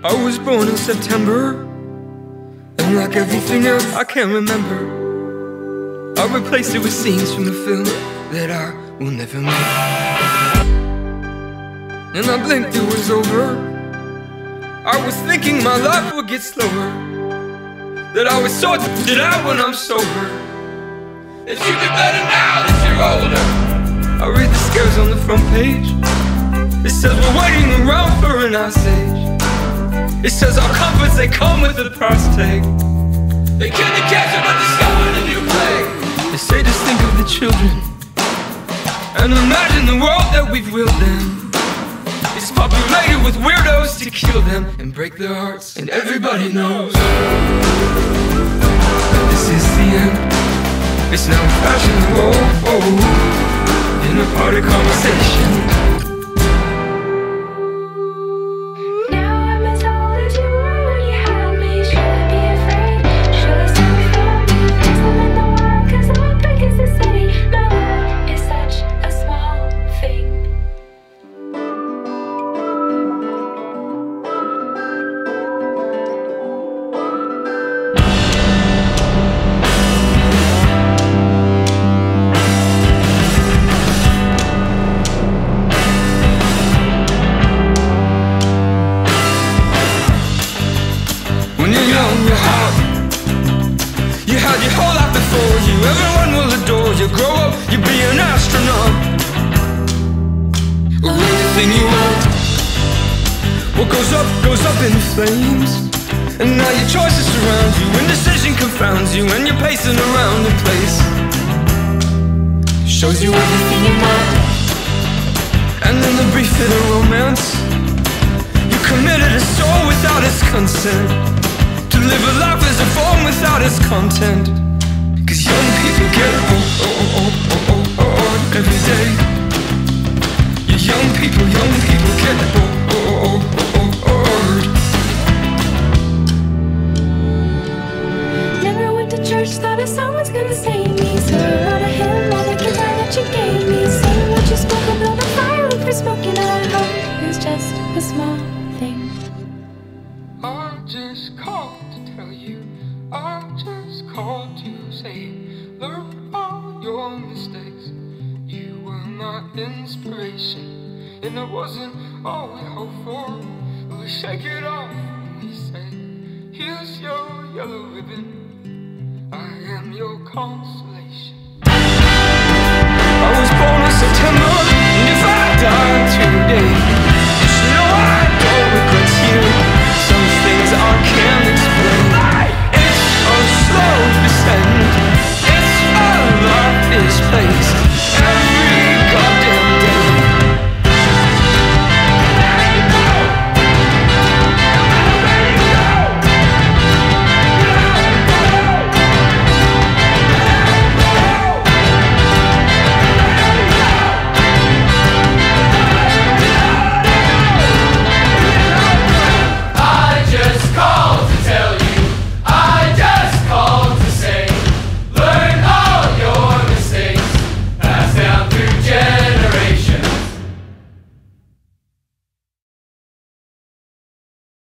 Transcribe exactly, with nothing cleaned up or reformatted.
I was born in September, and like everything else I can't remember, I replaced it with scenes from a film that I will never make. And I blinked, it was over. I was thinking my life would get slower, that I was so d***ed out when I'm sober, that you get better now that you're older. I read the scares on the front page. It says we're waiting around for an ice age. It says our comforts, they come with a price tag. They killed the cancer but discovered a new plague. They say just think of the children and imagine the world that we've willed them. It's populated with weirdos to kill them and break their hearts, and everybody knows that this is the end. It's now fashionable in a party conversation. You had your whole life before you, everyone will adore you. Grow up, you'll be an astronaut, or anything you want. What goes up, goes up in flames. And now your choices surround you, indecision confounds you, and you're pacing around the place. Shows you everything you want, and in the brief bit of romance, you committed a soul without its consent, to live a life as a form without its content. Cause young people get bored oh, oh, oh, oh, oh, oh, every day. You young people, young people get bored oh, oh, oh, oh, oh. Never went to church, thought if someone's gonna save me. So I wrote a hymn on the guitar that you gave me. Sing what you spoke about the fire, look for smoke, and I hope it was just a small thing. I just called to tell you, I just called to say, learn all your mistakes. You were my inspiration, and it wasn't all we hoped for. We shake it off and we say, here's your yellow ribbon. I am your consolation.